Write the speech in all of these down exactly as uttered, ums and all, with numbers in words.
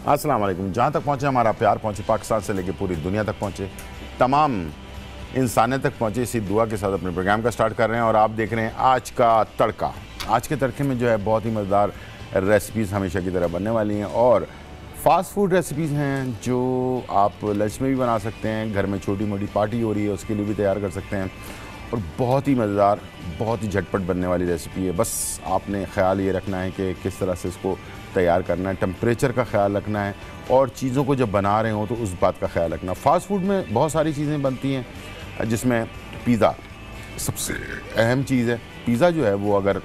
अस्सलाम वालेकुम। जहाँ तक पहुँचे हमारा प्यार, पहुँचे पाकिस्तान से लेकर पूरी दुनिया तक पहुँचे, तमाम इंसानियत तक पहुँचे, इसी दुआ के साथ अपने प्रोग्राम का स्टार्ट कर रहे हैं। और आप देख रहे हैं आज का तड़का। आज के तड़के में जो है बहुत ही मज़ेदार रेसिपीज़ हमेशा की तरह बनने वाली हैं और फास्ट फूड रेसिपीज़ हैं जो आप लंच में भी बना सकते हैं, घर में छोटी मोटी पार्टी हो रही है उसके लिए भी तैयार कर सकते हैं। और बहुत ही मज़ेदार, बहुत ही झटपट बनने वाली रेसिपी है। बस आपने ख़्याल ये रखना है कि किस तरह से इसको तैयार करना है, टेम्परेचर का ख्याल रखना है और चीज़ों को जब बना रहे हो तो उस बात का ख्याल रखना। फ़ास्ट फूड में बहुत सारी चीज़ें बनती हैं जिसमें पिज़्ज़ा सबसे अहम चीज़ है। पिज़्ज़ा जो है वो अगर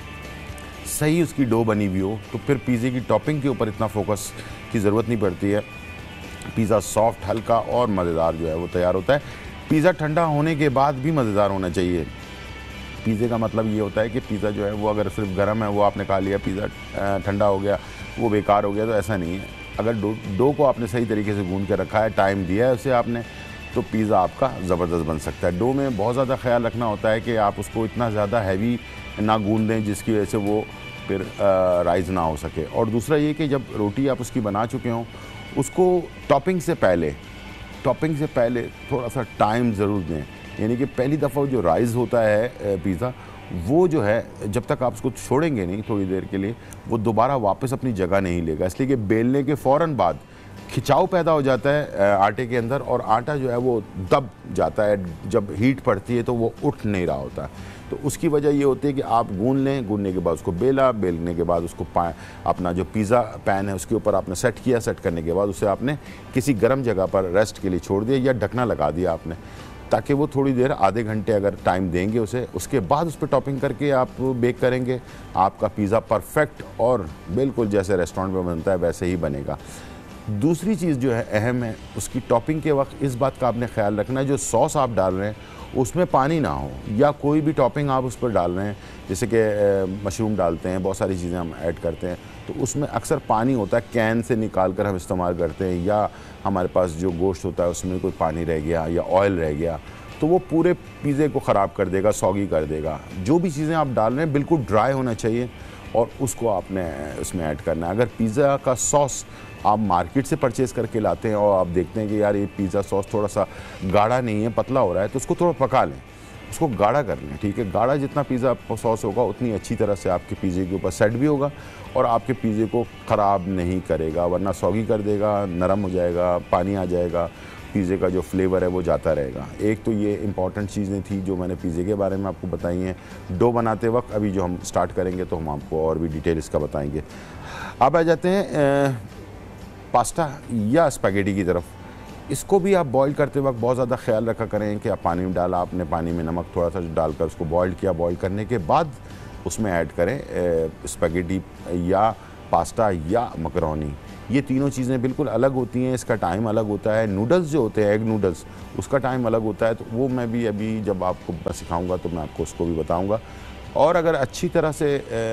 सही उसकी डो बनी हुई हो तो फिर पिज़्ज़े की टॉपिंग के ऊपर इतना फोकस की ज़रूरत नहीं पड़ती है। पिज़्ज़ा सॉफ्ट, हल्का और मज़ेदार जो है वो तैयार होता है। पिज़्ज़ा ठंडा होने के बाद भी मज़ेदार होना चाहिए। पिज़्ज़े का मतलब ये होता है कि पिज़्ज़ा जो है वो अगर सिर्फ गर्म है, वो आपने खा लिया, पिज़्ज़ा ठंडा हो गया, वो बेकार हो गया, तो ऐसा नहीं है। अगर डो डो को आपने सही तरीके से गूंद के रखा है, टाइम दिया है उसे आपने, तो पिज़्ज़ा आपका ज़बरदस्त बन सकता है। डो में बहुत ज़्यादा ख्याल रखना होता है कि आप उसको इतना ज़्यादा हैवी ना गूंद दें जिसकी वजह से वो फिर राइज़ ना हो सके। और दूसरा ये कि जब रोटी आप उसकी बना चुके हों, उसको टॉपिंग से पहले टॉपिंग से पहले थोड़ा सा टाइम ज़रूर दें। यानी कि पहली दफ़ा जो राइज़ होता है पिज़्ज़ा, वो जो है जब तक आप उसको छोड़ेंगे नहीं थोड़ी देर के लिए, वो दोबारा वापस अपनी जगह नहीं लेगा। इसलिए कि बेलने के फ़ौरन बाद खिंचाव पैदा हो जाता है आटे के अंदर और आटा जो है वो दब जाता है। जब हीट पड़ती है तो वो उठ नहीं रहा होता। तो उसकी वजह ये होती है कि आप गूंद लें, गूंदने के बाद उसको बेला, बेलने के बाद उसको पा अपना जो पिज़्ज़ा पैन है उसके ऊपर आपने सेट किया। सेट करने के बाद उसे आपने किसी गर्म जगह पर रेस्ट के लिए छोड़ दिया या ढकना लगा दिया आपने, ताकि वो थोड़ी देर, आधे घंटे अगर टाइम देंगे उसे, उसके बाद उस पर टॉपिंग करके आप बेक करेंगे। आपका पिज़्ज़ा परफेक्ट और बिल्कुल जैसे रेस्टोरेंट में बनता है वैसे ही बनेगा। दूसरी चीज़ जो है अहम है, उसकी टॉपिंग के वक्त इस बात का आपने ख्याल रखना है, जो सॉस आप डाल रहे हैं उसमें पानी ना हो, या कोई भी टॉपिंग आप उस पर डाल रहे हैं, जैसे कि मशरूम डालते हैं, बहुत सारी चीज़ें हम ऐड करते हैं, तो उसमें अक्सर पानी होता है। कैन से निकाल कर हम इस्तेमाल करते हैं, या हमारे पास जो गोश्त होता है उसमें कोई पानी रह गया या ऑयल रह गया, तो वो पूरे पिज़्ज़े को ख़राब कर देगा, सॉगी कर देगा। जो भी चीज़ें आप डाल रहे हैं बिल्कुल ड्राई होना चाहिए और उसको आपने उसमें ऐड करना है। अगर पिज़्ज़ा का सॉस आप मार्केट से परचेज़ करके लाते हैं और आप देखते हैं कि यार ये पिज़्ज़ा सॉस थोड़ा सा गाढ़ा नहीं है, पतला हो रहा है, तो उसको थोड़ा पका लें, उसको गाढ़ा कर लें। ठीक है, गाढ़ा जितना पिज़्ज़ा सॉस होगा उतनी अच्छी तरह से आपके पिज़्ज़े के ऊपर सेट भी होगा और आपके पिज़्ज़े को ख़राब नहीं करेगा, वरना सॉगी कर देगा, नरम हो जाएगा, पानी आ जाएगा, पिज़्ज़े का जो फ्लेवर है वो जाता रहेगा। एक तो ये इंपॉर्टेंट चीज़ें थी जो मैंने पिज़्ज़े के बारे में आपको बताई हैं। डो बनाते वक्त अभी जो हम स्टार्ट करेंगे तो हम आपको और भी डिटेल इसका बताएंगे। अब आ जाते हैं पास्ता या स्पैगेटी की तरफ। इसको भी आप बॉईल करते वक्त बहुत ज़्यादा ख्याल रखा करें कि आप पानी में डाला, आपने पानी में नमक थोड़ा सा डालकर उसको बॉईल किया, बॉईल करने के बाद उसमें ऐड करें स्पैगेटी या पास्ता या मकरोनी। ये तीनों चीज़ें बिल्कुल अलग होती हैं, इसका टाइम अलग होता है। नूडल्स जो होते हैं, एग नूडल्स, उसका टाइम अलग होता है, तो वो मैं भी अभी जब आपको सिखाऊंगा तो मैं आपको उसको भी बताऊंगा। और अगर अच्छी तरह से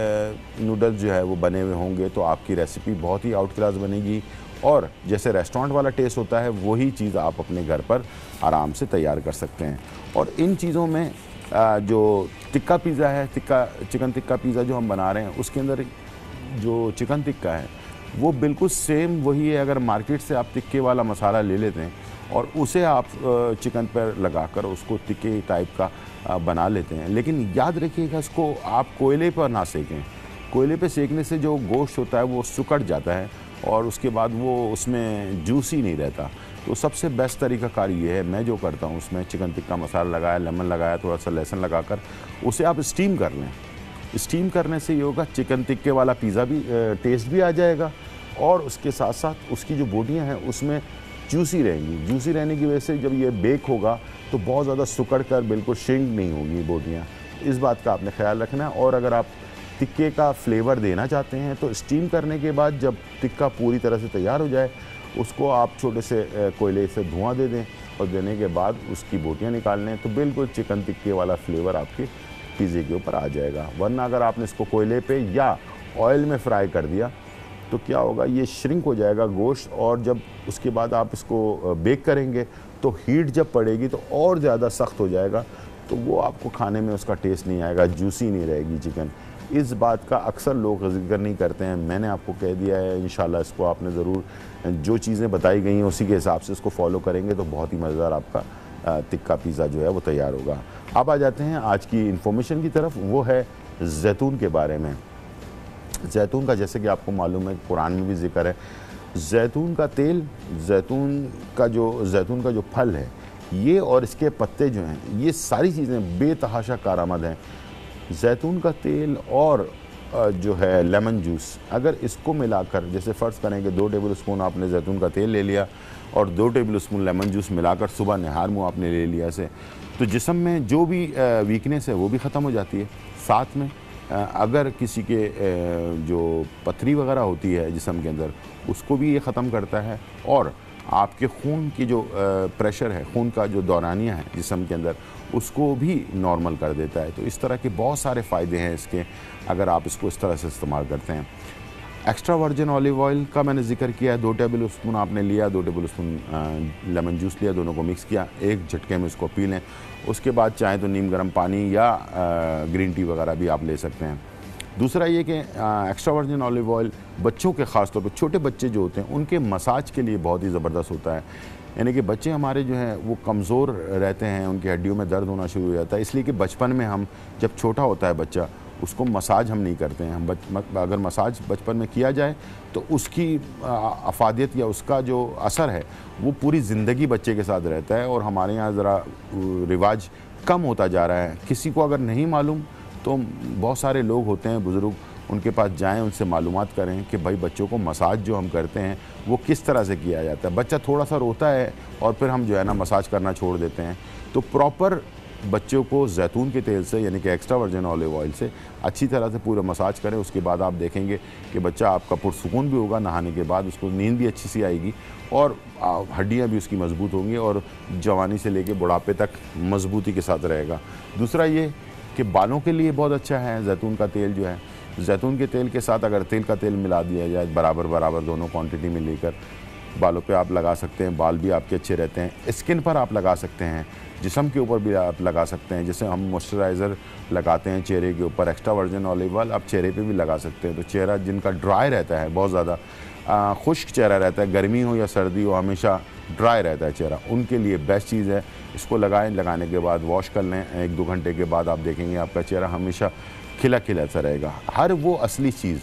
नूडल्स जो है वो बने हुए होंगे तो आपकी रेसिपी बहुत ही आउट क्लास बनेगी और जैसे रेस्टोरेंट वाला टेस्ट होता है वही चीज़ आप अपने घर पर आराम से तैयार कर सकते हैं। और इन चीज़ों में जो टिक्का पिज़्ज़ा है, टिक्का चिकन टिक्का पिज़्ज़ा जो हम बना रहे हैं, उसके अंदर जो चिकन टिक्का है वो बिल्कुल सेम वही है। अगर मार्केट से आप टिक्के वाला मसाला ले लेते हैं और उसे आप चिकन पर लगाकर उसको टिक्के टाइप का बना लेते हैं, लेकिन याद रखिएगा इसको आप कोयले पर ना सेकें। कोयले पे सेकने से जो गोश्त होता है वो सुकड़ जाता है और उसके बाद वो उसमें जूसी नहीं रहता। तो सबसे बेस्ट तरीक़ाकार ये है, मैं जो करता हूँ उसमें चिकन टिक्का मसाला लगाया, लेमन लगाया, थोड़ा सा लहसुन लगाकर उसे आप स्टीम कर लें। स्टीम करने से ये होगा चिकन टिक्के वाला पिज़्ज़ा भी टेस्ट भी आ जाएगा और उसके साथ साथ उसकी जो बोटियाँ हैं उसमें जूसी रहेंगी। जूसी रहने की वजह से जब ये बेक होगा तो बहुत ज़्यादा सुकड़ कर बिल्कुल श्रिंक नहीं होगी बोटियाँ। इस बात का आपने ख्याल रखना है। और अगर आप टिक्के का फ्लेवर देना चाहते हैं तो स्टीम करने के बाद जब टिक्का पूरी तरह से तैयार हो जाए उसको आप छोटे से कोयले से धुआं दे दें और देने के बाद उसकी बोटियाँ निकाल लें, तो बिल्कुल चिकन टिक्के वाला फ्लेवर आपके पिज़्ज़े के ऊपर आ जाएगा। वरना अगर आपने इसको कोयले पे या ऑयल में फ्राई कर दिया तो क्या होगा, ये श्रिंक हो जाएगा गोश्त और जब उसके बाद आप इसको बेक करेंगे तो हीट जब पड़ेगी तो और ज़्यादा सख्त हो जाएगा, तो वो आपको खाने में उसका टेस्ट नहीं आएगा, जूसी नहीं रहेगी चिकन। इस बात का अक्सर लोग जिक्र नहीं करते हैं, मैंने आपको कह दिया है। इंशाल्लाह इसको आपने ज़रूर, जो चीज़ें बताई गई हैं उसी के हिसाब से इसको फॉलो करेंगे तो बहुत ही मज़ेदार आपका तिक्का पिज़्ज़ा जो है वो तैयार होगा। अब आ जाते हैं आज की इन्फॉर्मेशन की तरफ, वो है जैतून के बारे में। जैतून का जैसे कि आपको मालूम है कुरान में भी जिक्र है, जैतून का तेल, जैतून का जो जैतून का जो फल है ये और इसके पत्ते जो हैं ये सारी चीज़ें बेतहाशा कारआमद हैं। जैतून का तेल और जो है लेमन जूस, अगर इसको मिलाकर, जैसे फ़र्ज़ करें कि दो टेबल स्पून आपने जैतून का तेल ले लिया और दो टेबल स्पून लेमन जूस मिलाकर सुबह नहार मुँह आपने ले लिया ऐसे, तो जिस्म में जो भी वीकनेस है वो भी ख़त्म हो जाती है। साथ में अगर किसी के जो पथरी वगैरह होती है जिस्म के अंदर उसको भी ये ख़त्म करता है, और आपके खून की जो प्रेशर है, खून का जो दौरानिया है जिस्म के अंदर उसको भी नॉर्मल कर देता है। तो इस तरह के बहुत सारे फ़ायदे हैं इसके, अगर आप इसको इस तरह से इस्तेमाल करते हैं। एक्स्ट्रा वर्जिन ऑलिव ऑयल का मैंने जिक्र किया है, दो टेबल स्पून आपने लिया, दो टेबल स्पून लेमन जूस लिया, दोनों को मिक्स किया, एक झटके में इसको पी लें। उसके बाद चाहे तो नीम गर्म पानी या ग्रीन टी वगैरह भी आप ले सकते हैं। दूसरा ये कि एक्स्ट्रा वर्जिन ऑलिव ऑयल बच्चों के ख़ास तौर पे, छोटे बच्चे जो होते हैं उनके मसाज के लिए बहुत ही ज़बरदस्त होता है। यानी कि बच्चे हमारे जो हैं वो कमज़ोर रहते हैं, उनकी हड्डियों में दर्द होना शुरू हो जाता है, इसलिए कि बचपन में हम, जब छोटा होता है बच्चा, उसको मसाज हम नहीं करते हैं। हम बच, अगर मसाज बचपन में किया जाए तो उसकी अफादियत या उसका जो असर है वो पूरी ज़िंदगी बच्चे के साथ रहता है। और हमारे यहाँ ज़रा रिवाज कम होता जा रहा है। किसी को अगर नहीं मालूम तो बहुत सारे लोग होते हैं बुज़ुर्ग, उनके पास जाएं, उनसे मालूमात करें कि भाई बच्चों को मसाज जो हम करते हैं वो किस तरह से किया जाता है। बच्चा थोड़ा सा रोता है और फिर हम जो है ना मसाज करना छोड़ देते हैं। तो प्रॉपर बच्चों को जैतून के तेल से, यानी कि एक्स्ट्रा वर्जिन ऑलिव ऑयल से अच्छी तरह से पूरा मसाज करें। उसके बाद आप देखेंगे कि बच्चा आपका पुरसुकून भी होगा, नहाने के बाद उसको नींद भी अच्छी सी आएगी और हड्डियाँ भी उसकी मजबूत होंगी और जवानी से लेके बुढ़ापे तक मजबूती के साथ रहेगा। दूसरा ये कि बालों के लिए बहुत अच्छा है जैतून का तेल जो है। जैतून के तेल के साथ अगर तिल का तेल मिला दिया जाए बराबर बराबर दोनों क्वांटिटी में लेकर, बालों पे आप लगा सकते हैं, बाल भी आपके अच्छे रहते हैं। स्किन पर आप लगा सकते हैं, जिस्म के ऊपर भी आप लगा सकते हैं। जैसे हम मॉइस्चराइज़र लगाते हैं चेहरे के ऊपर, एक्स्ट्रा वर्जिन ऑलिव ऑयल आप चेहरे पे भी लगा सकते हैं। तो चेहरा जिनका ड्राई रहता है, बहुत ज़्यादा खुश्क चेहरा रहता है, गर्मी हो या सर्दी हो, हमेशा ड्राई रहता है चेहरा, उनके लिए बेस्ट चीज़ है। इसको लगाएं, लगाने के बाद वॉश कर लें, एक दो घंटे के बाद आप देखेंगे आपका चेहरा हमेशा खिला खिला सा रहेगा। हर वो असली चीज़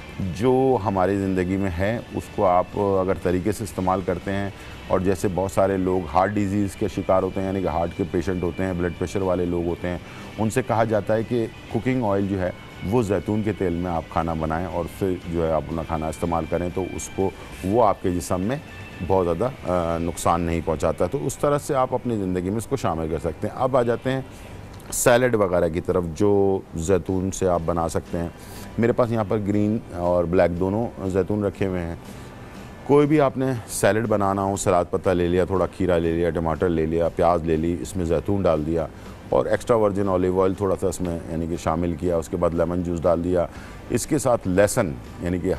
जो हमारी ज़िंदगी में है उसको आप अगर तरीके से इस्तेमाल करते हैं, और जैसे बहुत सारे लोग हार्ट डिजीज़ के शिकार होते हैं, यानी कि हार्ट के पेशेंट होते हैं, ब्लड प्रेशर वाले लोग होते हैं, उनसे कहा जाता है कि कुकिंग ऑयल जो है वो जैतून के तेल में आप खाना बनाएं और फिर जो है आप अपना खाना इस्तेमाल करें, तो उसको वो आपके जिस्म में बहुत ज़्यादा नुकसान नहीं पहुंचाता। तो उस तरह से आप अपनी ज़िंदगी में इसको शामिल कर सकते हैं। अब आ जाते हैं सैलड वगैरह की तरफ जो जैतून से आप बना सकते हैं। मेरे पास यहाँ पर ग्रीन और ब्लैक दोनों जैतून रखे हुए हैं। कोई भी आपने सैलड बनाना हो, सलाद पत्ता ले लिया, थोड़ा खीरा ले लिया, टमाटर ले लिया, प्याज ले ली, इसमें जैतून डाल दिया और एक्स्ट्रा वर्जिन ऑलिव ऑयल थोड़ा सा इसमें यानी कि शामिल किया, उसके बाद लेमन जूस डाल दिया। इसके साथ लहसुन, यानी कि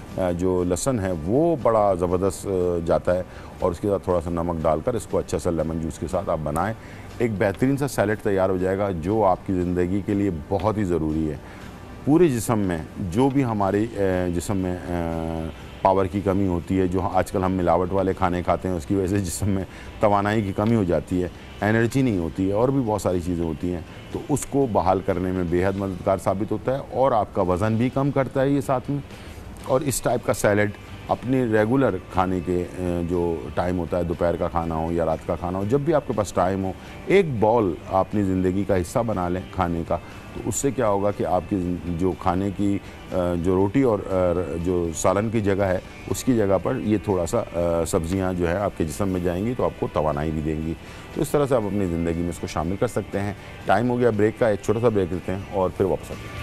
जो लहसुन है वो बड़ा ज़बरदस्त जाता है, और उसके साथ थोड़ा सा नमक डालकर इसको अच्छा सा लेमन जूस के साथ आप बनाएं, एक बेहतरीन सा सैलड तैयार हो जाएगा जो आपकी ज़िंदगी के लिए बहुत ही ज़रूरी है। पूरे जिस्म में जो भी हमारे जिस्म में पावर की कमी होती है, जो आजकल हम मिलावट वाले खाने खाते हैं उसकी वजह से जिस्म में तवानाई की कमी हो जाती है, एनर्जी नहीं होती है और भी बहुत सारी चीज़ें होती हैं, तो उसको बहाल करने में बेहद मददगार साबित होता है और आपका वज़न भी कम करता है ये साथ में। और इस टाइप का सैलड अपने रेगुलर खाने के जो टाइम होता है, दोपहर का खाना हो या रात का खाना हो, जब भी आपके पास टाइम हो, एक बॉल अपनी ज़िंदगी का हिस्सा बना लें खाने का, तो उससे क्या होगा कि आपकी जो खाने की जो रोटी और जो सालन की जगह है उसकी जगह पर ये थोड़ा सा सब्जियां जो है आपके जिस्म में जाएंगी तो आपको तवानाई भी देंगी। तो इस तरह से आप अपनी ज़िंदगी में इसको शामिल कर सकते हैं। टाइम हो गया ब्रेक का, एक छोटा सा ब्रेक लेते हैं और फिर वापस आते हैं।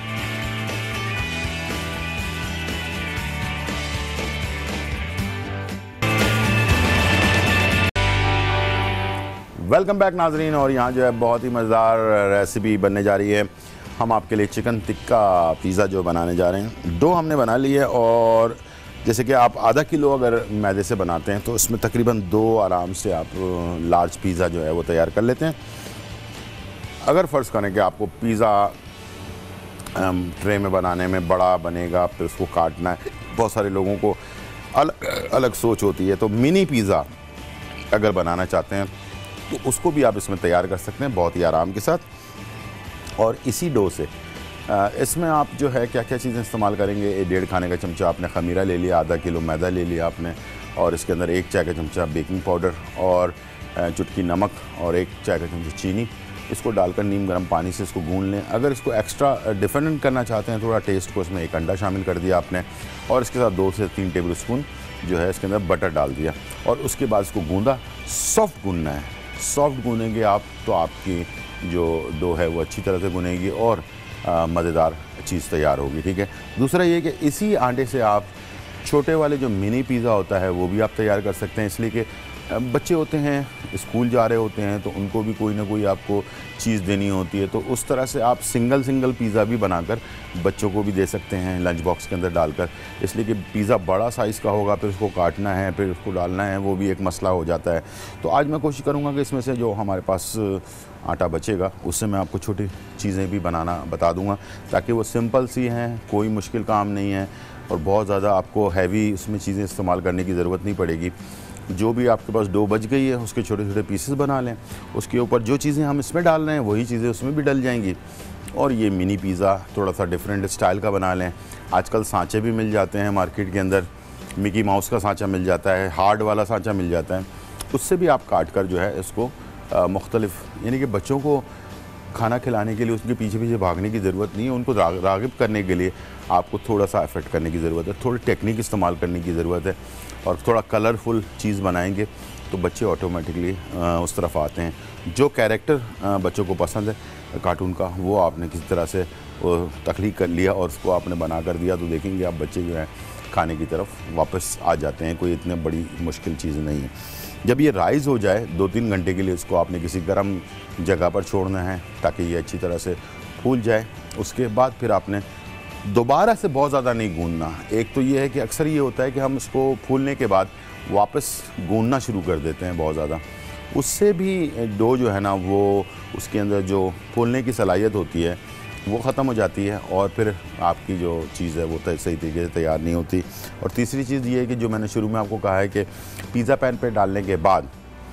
वेलकम बैक नाजरीन, और यहाँ जो है बहुत ही मज़ेदार रेसिपी बनने जा रही है। हम आपके लिए चिकन टिक्का पिज़्ज़ा जो बनाने जा रहे हैं। डो हमने बना ली है, और जैसे कि आप आधा किलो अगर मैदे से बनाते हैं तो इसमें तकरीबन दो आराम से आप लार्ज पिज़्ज़ा जो है वो तैयार कर लेते हैं। अगर फ़र्ज़ करें कि आपको पिज़्ज़ा ट्रे में बनाने में बड़ा बनेगा, फिर उसको काटना है, बहुत सारे लोगों को अलग अलग सोच होती है। तो मिनी पिज़्ज़ा अगर बनाना चाहते हैं तो उसको भी आप इसमें तैयार कर सकते हैं बहुत ही आराम के साथ। और इसी डो से इसमें आप जो है क्या क्या चीज़ें इस्तेमाल करेंगे, डेढ़ खाने का चमचा आपने खमीरा ले लिया, आधा किलो मैदा ले लिया आपने, और इसके अंदर एक चाय का चमचा बेकिंग पाउडर और चुटकी नमक और एक चाय का चमचा चीनी, इसको डालकर नीम गर्म पानी से इसको गूंद लें। अगर इसको एक्स्ट्रा डिफरेंट करना चाहते हैं थोड़ा टेस्ट को, इसमें एक अंडा शामिल कर दिया आपने और इसके साथ दो से तीन टेबल स्पून जो है इसके अंदर बटर डाल दिया और उसके बाद इसको गूंदा। सॉफ्ट गूंदना है, सॉफ्ट गूंदेंगे आप तो आपकी जो डो है वो अच्छी तरह से गुनेगी और मज़ेदार चीज़ तैयार होगी। ठीक है। दूसरा ये कि इसी आटे से आप छोटे वाले जो मिनी पिज़्ज़ा होता है वो भी आप तैयार कर सकते हैं, इसलिए कि बच्चे होते हैं स्कूल जा रहे होते हैं तो उनको भी कोई ना कोई आपको चीज़ देनी होती है, तो उस तरह से आप सिंगल सिंगल पिज़्ज़ा भी बनाकर बच्चों को भी दे सकते हैं लंच बॉक्स के अंदर डालकर। इसलिए कि पिज़्ज़ा बड़ा साइज़ का होगा, फिर उसको काटना है, फिर उसको डालना है, वो भी एक मसला हो जाता है। तो आज मैं कोशिश करूँगा कि इसमें से जो हमारे पास आटा बचेगा उससे मैं आपको छोटी चीज़ें भी बनाना बता दूँगा, ताकि वो सिंपल सी हैं, कोई मुश्किल काम नहीं है और बहुत ज़्यादा आपको हैवी उसमें चीज़ें इस्तेमाल करने की ज़रूरत नहीं पड़ेगी। जो भी आपके पास डो बच गई है उसके छोटे छोटे पीसेस बना लें, उसके ऊपर जो चीज़ें हम इसमें डाल रहे हैं वही चीज़ें उसमें भी डल जाएंगी और ये मिनी पिज़्ज़ा थोड़ा सा डिफरेंट स्टाइल का बना लें। आजकल सांचे भी मिल जाते हैं मार्केट के अंदर, मिकी माउस का सांचा मिल जाता है, हार्ड वाला सांचा मिल जाता है, उससे भी आप काट कर जो है इसको मुख्तलिफ, यानी कि बच्चों को खाना खिलाने के लिए उसके पीछे पीछे भागने की ज़रूरत नहीं है, उनको राग़िब करने के लिए आपको थोड़ा सा एफर्ट करने की ज़रूरत है, थोड़ी टेक्निक इस्तेमाल करने की ज़रूरत है और थोड़ा कलरफुल चीज़ बनाएंगे तो बच्चे ऑटोमेटिकली उस तरफ आते हैं। जो कैरेक्टर बच्चों को पसंद है कार्टून का वो आपने किसी तरह से तख्लीक कर लिया और उसको आपने बना कर दिया तो देखेंगे आप बच्चे जो हैं खाने की तरफ वापस आ जाते हैं। कोई इतनी बड़ी मुश्किल चीज़ नहीं है। जब ये राइज़ हो जाए दो तीन घंटे के लिए इसको आपने किसी गर्म जगह पर छोड़ना है ताकि ये अच्छी तरह से फूल जाए। उसके बाद फिर आपने दोबारा से बहुत ज़्यादा नहीं गूंदना। एक तो ये है कि अक्सर ये होता है कि हम इसको फूलने के बाद वापस गूंदना शुरू कर देते हैं बहुत ज़्यादा, उससे भी डो जो है ना वो उसके अंदर जो फूलने की सलाहियत होती है वो ख़त्म हो जाती है और फिर आपकी जो चीज़ है वो सही तरीके से तैयार नहीं होती। और तीसरी चीज़ ये है कि जो मैंने शुरू में आपको कहा है कि पिज़्ज़ा पैन पे डालने के बाद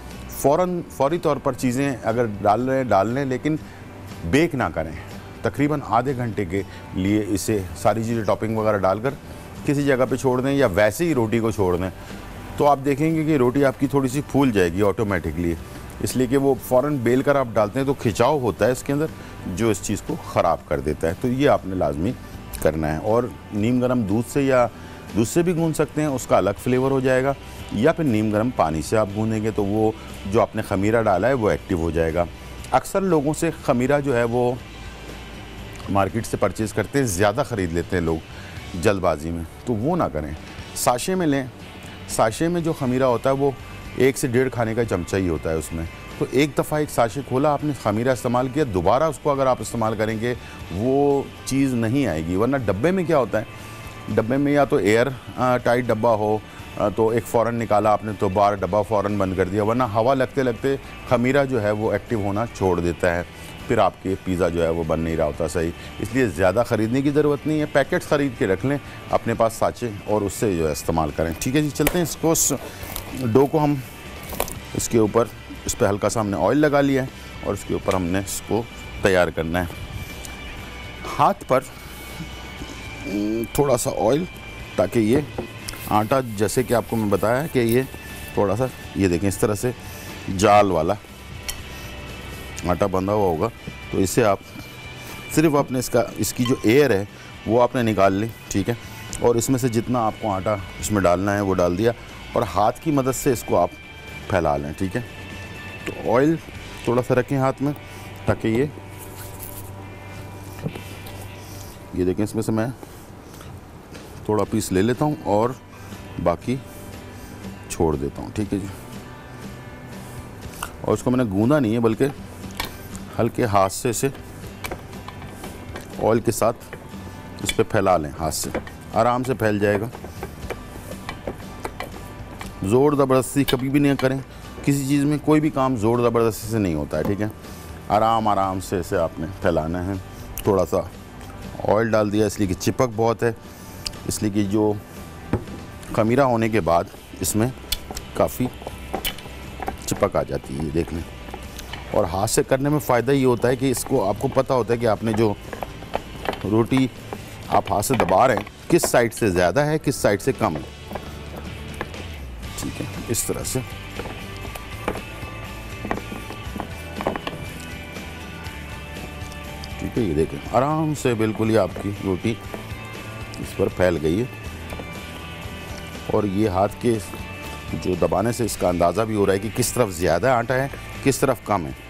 फ़ौरन फौरी तौर पर चीज़ें अगर डाल रहे हैं डाल लें, लेकिन बेक ना करें। तकरीबन आधे घंटे के लिए इसे सारी चीज़ें टॉपिंग वगैरह डालकर किसी जगह पे छोड़ दें या वैसे ही रोटी को छोड़ दें तो आप देखेंगे कि रोटी आपकी थोड़ी सी फूल जाएगी ऑटोमेटिकली, इसलिए कि वो फ़ौरन बेल कर आप डालते हैं तो खिंचाव होता है इसके अंदर जो इस चीज़ को ख़राब कर देता है। तो ये आपने लाजमी करना है। और नीम गर्म दूध से या दूध से भी गूंद सकते हैं, उसका अलग फ्लेवर हो जाएगा, या फिर नीम गर्म पानी से आप गूंदेंगे तो वो जो आपने खमीरा डाला है वो एक्टिव हो जाएगा। अक्सर लोगों से खमीरा जो है वो मार्केट से परचेज़ करते हैं, ज़्यादा ख़रीद लेते हैं लोग जल्दबाजी में, तो वो ना करें। साशे में लें, साशे में जो खमीरा होता है वो एक से डेढ़ खाने का चमचा ही होता है उसमें। तो एक दफ़ा एक साशे खोला आपने खमीरा इस्तेमाल किया, दोबारा उसको अगर आप इस्तेमाल करेंगे वो चीज़ नहीं आएगी। वरना डब्बे में क्या होता है, डब्बे में या तो एयर टाइट डब्बा हो तो एक फ़ौरन निकाला आपने तो बार डब्बा फ़ौरन बंद कर दिया, वरना हवा लगते लगते खमीरा जो है वो एक्टिव होना छोड़ देता है, फिर आपके पिज़्ज़ा जो है वो बन नहीं रहा होता सही। इसलिए ज़्यादा ख़रीदने की ज़रूरत नहीं है, पैकेट्स ख़रीद के रख लें अपने पास साँचे और उससे जो है इस्तेमाल करें। ठीक है जी, चलते हैं। इसको डो को हम इसके ऊपर इस पर हल्का सा हमने ऑयल लगा लिया है और इसके ऊपर हमने इसको तैयार करना है। हाथ पर थोड़ा सा ऑयल ताकि ये आटा, जैसे कि आपको मैं बताया कि ये थोड़ा सा, ये देखें इस तरह से जाल वाला आटा बंधा हुआ होगा, तो इससे आप सिर्फ आपने इसका इसकी जो एयर है वो आपने निकाल ली। ठीक है। और इसमें से जितना आपको आटा इसमें डालना है वो डाल दिया और हाथ की मदद से इसको आप फैला लें। ठीक है। तो ऑयल थोड़ा सा रखें हाथ में ताकि ये ये देखें, इसमें से मैं थोड़ा पीस ले लेता हूँ और बाकी छोड़ देता हूँ। ठीक है जी। और इसको मैंने गूंदा नहीं है बल्कि हल्के हाथ से इसे ऑयल के साथ इस पर फैला लें, हाथ से आराम से फैल जाएगा। ज़ोर ज़बरदस्ती कभी भी नहीं करें किसी चीज़ में, कोई भी काम ज़ोर ज़बरदस्ती से नहीं होता है। ठीक है। आराम आराम से इसे आपने फैलाना है, थोड़ा सा ऑयल डाल दिया इसलिए कि चिपक बहुत है, इसलिए कि जो खमीरा होने के बाद इसमें काफ़ी चिपक आ जाती है, ये देख लें। और हाथ से करने में फ़ायदा ये होता है कि इसको आपको पता होता है कि आपने जो रोटी आप हाथ से दबा रहे हैं किस साइड से ज़्यादा है, किस साइड से कम है। ठीक है, इस तरह से ठीक है। ये देखें आराम से बिल्कुल ही आपकी रोटी इस पर फैल गई है और ये हाथ के जो दबाने से इसका अंदाज़ा भी हो रहा है कि किस तरफ ज़्यादा आटा है, किस तरफ कम है।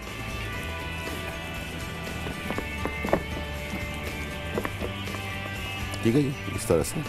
ठीक है जी, इस तरह से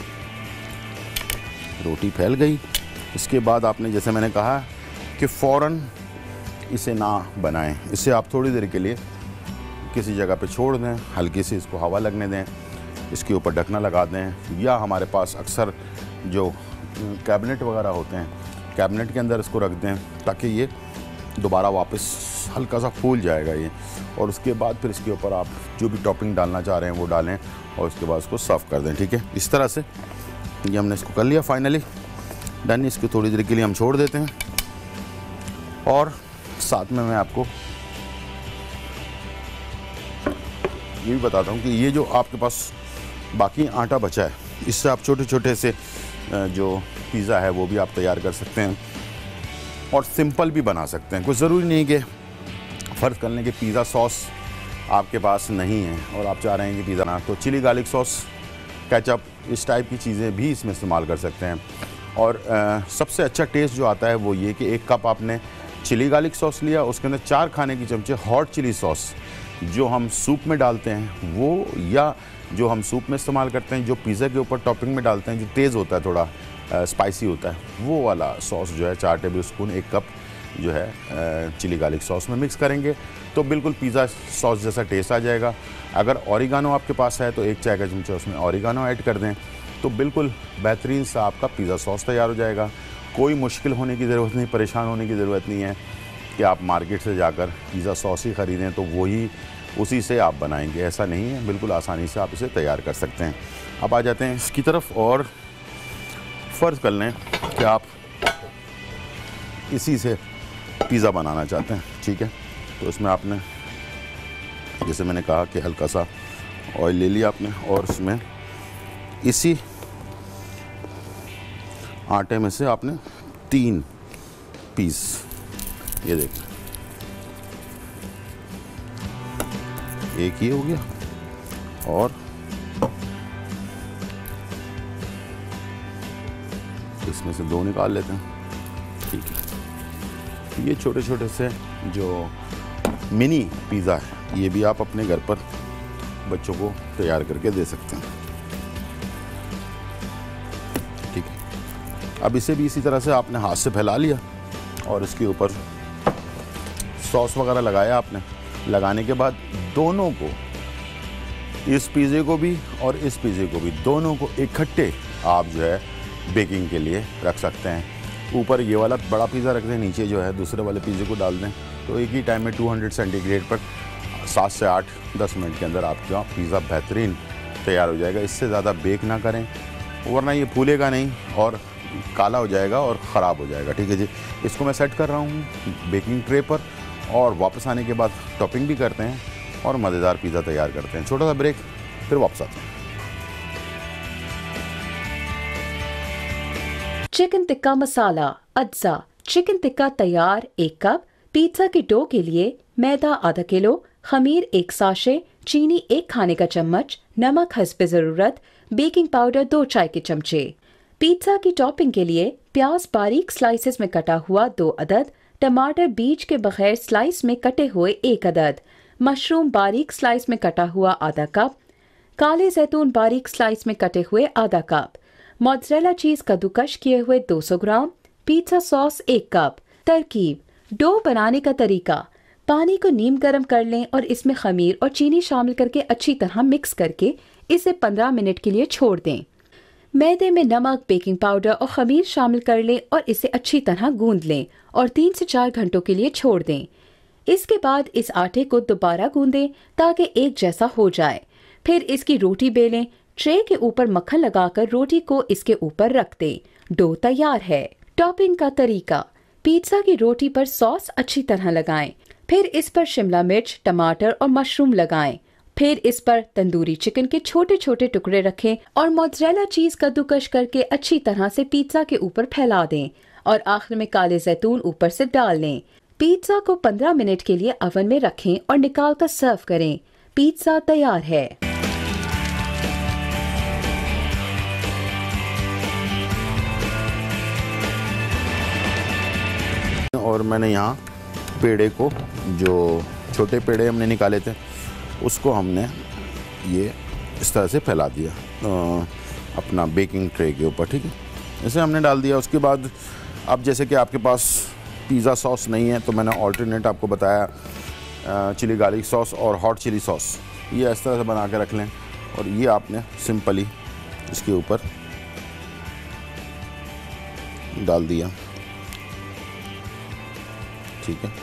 रोटी फैल गई। इसके बाद आपने जैसे मैंने कहा कि फ़ौरन इसे ना बनाएं, इसे आप थोड़ी देर के लिए किसी जगह पे छोड़ दें, हल्की सी इसको हवा लगने दें, इसके ऊपर ढकना लगा दें, या हमारे पास अक्सर जो कैबिनेट वगैरह होते हैं कैबिनेट के अंदर इसको रख दें ताकि ये दोबारा वापस हल्का सा फूल जाएगा ये। और उसके बाद फिर इसके ऊपर आप जो भी टॉपिंग डालना चाह रहे हैं वो डालें और उसके बाद उसको सर्व कर दें। ठीक है, इस तरह से ये हमने इसको कर लिया फाइनली डन। इसको थोड़ी देर के लिए हम छोड़ देते हैं और साथ में मैं आपको ये भी बताता हूँ कि ये जो आपके पास बाकी आटा बचा है इससे आप छोटे छोटे से जो पिज़्ज़ा है वो भी आप तैयार कर सकते हैं और सिंपल भी बना सकते हैं। कुछ ज़रूरी नहीं कि फ़र्ज़ कर लें कि पिज़्ज़ा सॉस आपके पास नहीं है और आप चाह रहे हैं कि पिज़्ज़ा ना, तो चिली गार्लिक सॉस, केचप, इस टाइप की चीज़ें भी इसमें इस्तेमाल कर सकते हैं। और आ, सबसे अच्छा टेस्ट जो आता है वो ये कि एक कप आपने चिली गार्लिक सॉस लिया, उसके अंदर चार खाने की चमचे हॉट चिली सॉस जो हम सूप में डालते हैं वो, या जो हम सूप में इस्तेमाल करते हैं, जो पिज़्ज़ा के ऊपर टॉपिंग में डालते हैं, जो तेज़ होता है, थोड़ा स्पाइसी होता है, वो वाला सॉस जो है चार टेबल स्पून एक कप जो है चिली गार्लिक सॉस में मिक्स करेंगे तो बिल्कुल पिज़्ज़ा सॉस जैसा टेस्ट आ जाएगा। अगर ऑरिगानो आपके पास है तो एक चाय का चमचा उसमें ऑरिगानो ऐड कर दें तो बिल्कुल बेहतरीन सा आपका पिज़्ज़ा सॉस तैयार हो जाएगा। कोई मुश्किल होने की ज़रूरत नहीं, परेशान होने की ज़रूरत नहीं है कि आप मार्केट से जाकर पिज़्ज़ा सॉस ही ख़रीदें तो वही उसी से आप बनाएंगे, ऐसा नहीं है। बिल्कुल आसानी से आप इसे तैयार कर सकते हैं। अब आ जाते हैं इसकी तरफ और फ़र्ज़ कर लें कि आप इसी से पिज़्ज़ा बनाना चाहते हैं। ठीक है, तो इसमें आपने जैसे मैंने कहा कि हल्का सा ऑयल ले लिया आपने और उसमें इसी आटे में से आपने तीन पीस, ये देखिए एक ये हो गया और इसमें से दो निकाल लेते हैं। ठीक है, ये छोटे छोटे से जो मिनी पिज़्ज़ा है ये भी आप अपने घर पर बच्चों को तैयार करके दे सकते हैं। ठीक है, अब इसे भी इसी तरह से आपने हाथ से फैला लिया और इसके ऊपर सॉस वगैरह लगाया आपने। लगाने के बाद दोनों को, इस पिज़्ज़े को भी और इस पिज़्ज़े को भी, दोनों को इकट्ठे आप जो है बेकिंग के लिए रख सकते हैं। ऊपर ये वाला बड़ा पिज़्ज़ा रख दें, नीचे जो है दूसरे वाले पिज़्ज़े को डाल दें, तो एक ही टाइम में दो सौ सेंटीग्रेड पर सात से आठ दस मिनट के अंदर आपका पिज़्ज़ा बेहतरीन तैयार हो जाएगा। इससे ज़्यादा बेक ना करें वरना ये फूलेगा नहीं और काला हो जाएगा और ख़राब हो जाएगा। ठीक है जी, इसको मैं सेट कर रहा हूँ बेकिंग ट्रे पर और वापस आने के बाद टॉपिंग भी करते हैं और मज़ेदार पिज़्ज़ा तैयार करते हैं। छोटा सा ब्रेक, फिर वापस आते हैं। चिकन टिक्का मसाला अज्जा चिकन टिक्का तैयार एक कप। पिज़्ज़ा की डो के लिए मैदा आधा किलो, खमीर एक साशे, चीनी एक खाने का चम्मच, नमक हस्बे ज़रूरत, बेकिंग पाउडर दो चाय के चमचे। पिज़्ज़ा की टॉपिंग के लिए प्याज बारीक स्लाइसेस में कटा हुआ दो अदद, टमाटर बीज के बगैर स्लाइस में कटे हुए एक अदद, मशरूम बारीक स्लाइस में कटा हुआ आधा कप, काले जैतून बारीक स्लाइस में कटे हुए आधा कप, मोज़रेला चीज कद्दूकश किए हुए दो सौ ग्राम, पिज़्ज़ा सॉस एक कप। तरकीब: डो बनाने का तरीका: पानी को नीम गर्म कर लें और इसमें खमीर और चीनी शामिल करके अच्छी तरह मिक्स करके इसे पंद्रह मिनट के लिए छोड़ दें। मैदे में नमक, बेकिंग पाउडर और खमीर शामिल कर लें और इसे अच्छी तरह गूंद लें और तीन से चार घंटों के लिए छोड़ दें। इसके बाद इस आटे को दोबारा गूंदें ताकि एक जैसा हो जाए। फिर इसकी रोटी बेलें। ट्रे के ऊपर मक्खन लगाकर रोटी को इसके ऊपर रख दें। डो तैयार है। टॉपिंग का तरीका। पिज्जा की रोटी पर सॉस अच्छी तरह लगाएं। फिर इस पर शिमला मिर्च, टमाटर और मशरूम लगाएं। फिर इस पर तंदूरी चिकन के छोटे छोटे टुकड़े रखें और मोज़रेला चीज कद्दूकश करके अच्छी तरह से पिज्जा के ऊपर फैला दें और आखिर में काले जैतून ऊपर से डाल लें। पिज्जा को पंद्रह मिनट के लिए ओवन में रखें और निकाल कर सर्व करें। पिज्जा तैयार है। और मैंने यहाँ पेड़े को, जो छोटे पेड़े हमने निकाले थे, उसको हमने ये इस तरह से फैला दिया आ, अपना बेकिंग ट्रे के ऊपर। ठीक है, इसे हमने डाल दिया। उसके बाद अब जैसे कि आपके पास पिज़्ज़ा सॉस नहीं है तो मैंने ऑल्टरनेट आपको बताया चिली गार्लिक सॉस और हॉट चिली सॉस, ये इस तरह से बना के रख लें। और ये आपने सिंपली इसके ऊपर डाल दिया। ठीक है,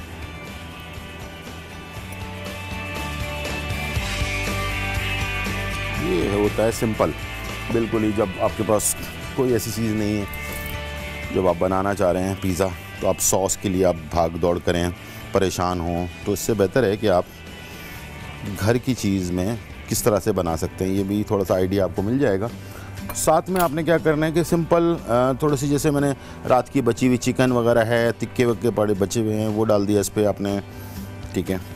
ये होता है सिंपल बिल्कुल ही। जब आपके पास कोई ऐसी चीज़ नहीं है जब आप बनाना चाह रहे हैं पिज़्ज़ा, तो आप सॉस के लिए आप भाग दौड़ करें, परेशान हों, तो इससे बेहतर है कि आप घर की चीज़ में किस तरह से बना सकते हैं, ये भी थोड़ा सा आइडिया आपको मिल जाएगा। साथ में आपने क्या करना है कि सिंपल थोड़ी सी, जैसे मैंने रात की बची हुई चिकन वगैरह है, तिक्के वक्के पड़े बचे हुए हैं, वो डाल दिया इस पर आपने। ठीक है,